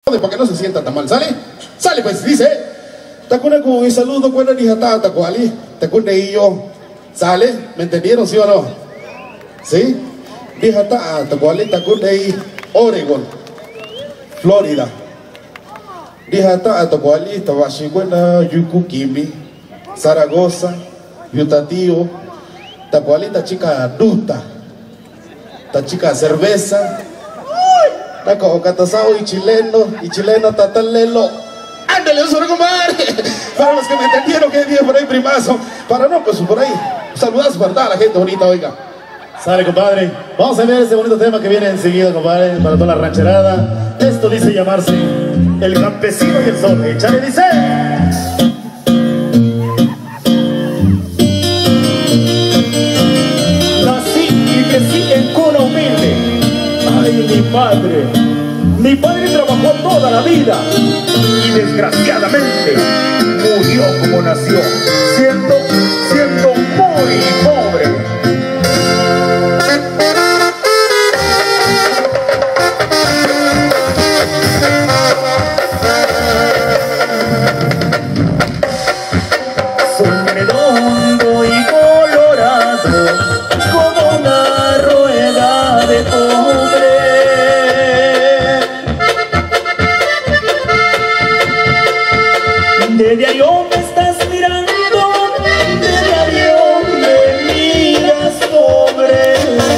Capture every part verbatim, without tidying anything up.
para que no se sienta tan mal, ¿sale? Sale pues, dice, Tacuna con el saludo, cuando ni jata, tacuali, Tacuna y yo, ¿sale? ¿Me entendieron, sí o no? ¿Sí? Dijata, tacuali, Tacuna y Oregon, Florida. Dijata, tacuali, Tabashikwena, Yukukimi, Zaragoza, Yutatío, tacuali, ta chica duta, ta chica cerveza. Taco catasao y chileno, y chileno tatalelo. Ándale, eso compadre. Para los que me entendieron que día por ahí, primazo. Para no, pues por ahí. Saludas, ¿verdad? A la gente bonita, oiga. Sale, compadre. Vamos a ver ese bonito tema que viene enseguida, compadre, para toda la rancherada. Esto dice llamarse El Campesino y el Sol. Échale, dice. Nací y crecí en cuna humilde. Ay, mi padre, mi padre trabajó toda la vida y desgraciadamente murió como nació, siendo, siendo muy pobre. Soy redondo y colorado como una rueda de cobre. De diario me estás mirando, de diario me miras pobre.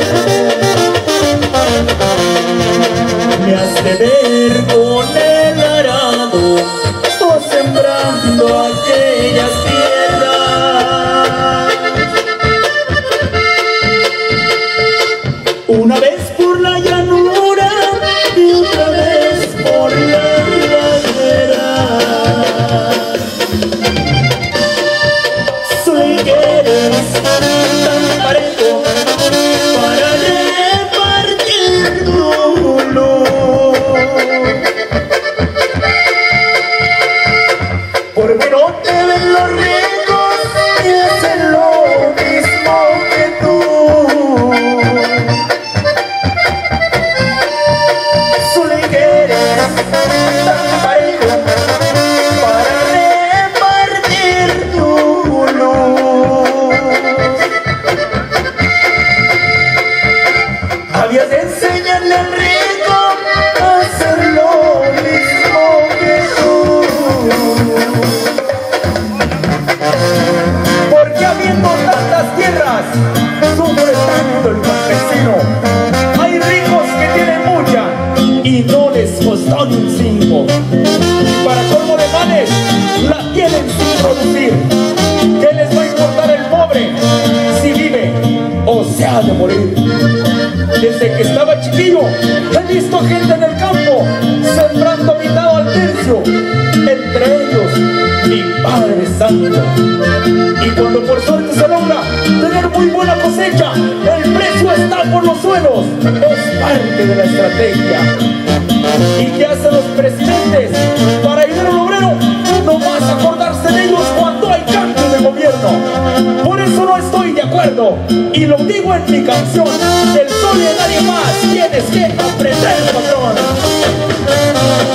Me has de ver con el arado, o sembrando aquellas tierras. Una vez por la llanura y otra vez por la ladera. Soy que eres tan parejo para repartir dolor. Porque no te ven los ricos y hacen lo mismo que tú. Soy que eres tan parejo para repartir tu luz. Habías de enseñarle al rico a hacer lo mismo que tú. Porque habiendo tantas tierras, sufre tanto el campesino. Hay ricos que tienen mucha y no les costó ni un cinco. Y para colmo de males, la tienen sin producir. ¿Qué les va a importar el pobre si vive o se ha de morir? Desde que estaba chiquillo he visto gente en el campo sembrando mitad al tercio, entre ellos mi Padre Santo. Y cuando por suerte se logra tener muy buena cosecha, el precio está por los suelos. Es parte de la estrategia. ¿Y qué hacen los presidentes para ayudar al obrero? No vas a acordarse de ellos cuando hay cambio de gobierno. Por eso no estoy de acuerdo, y lo digo en mi canción: del sol y de nadie más tienes que aprender, patrón.